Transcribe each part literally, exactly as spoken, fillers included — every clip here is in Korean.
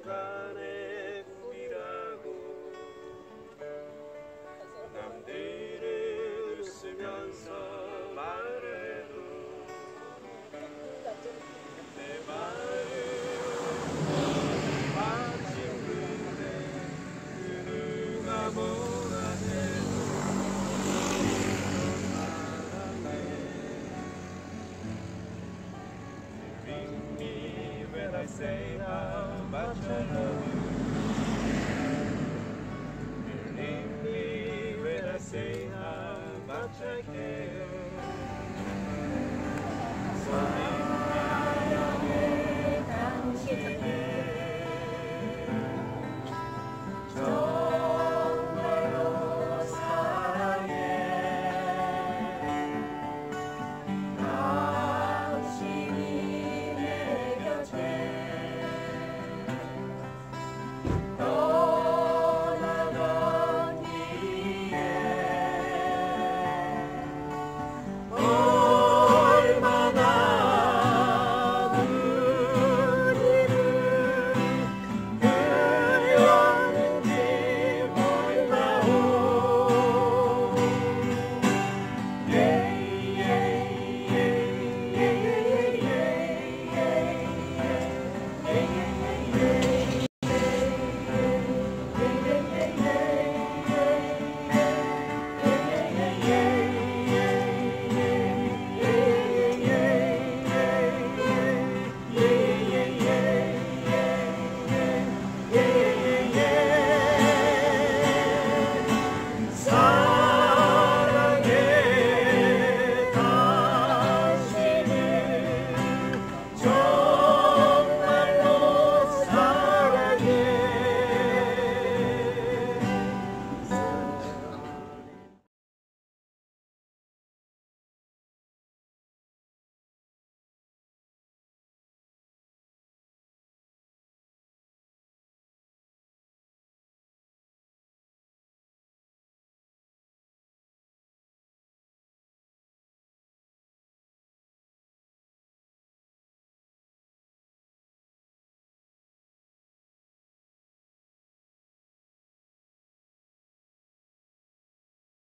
주간의 꿈이라고 남들은 웃으면서 말해도 내 마음 마침 그대 그 누가 뭐라 해도 When I say how much I love you, believe me when I say how much I care. 사랑해 당신을 정말로 사랑해. 당신이 내 곁에 떠나던 뒤에 얼마나 우리를 그리웠는지 몰라오. 사랑해 당신을 정말로 사랑해.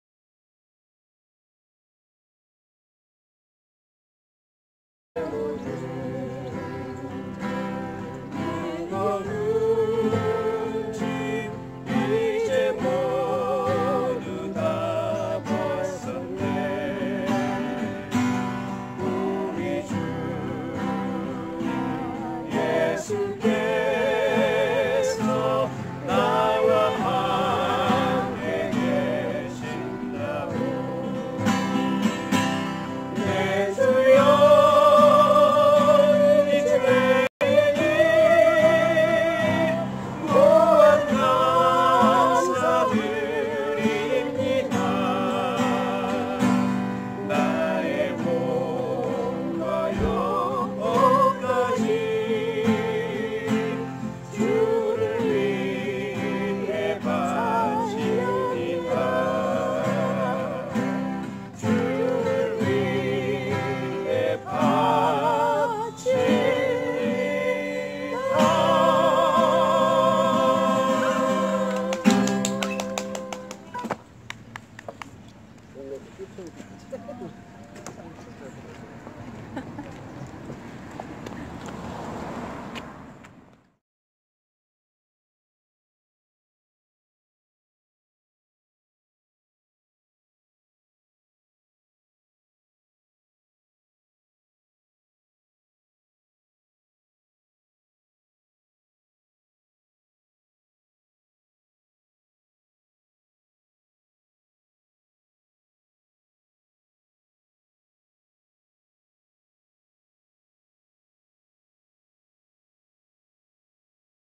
모두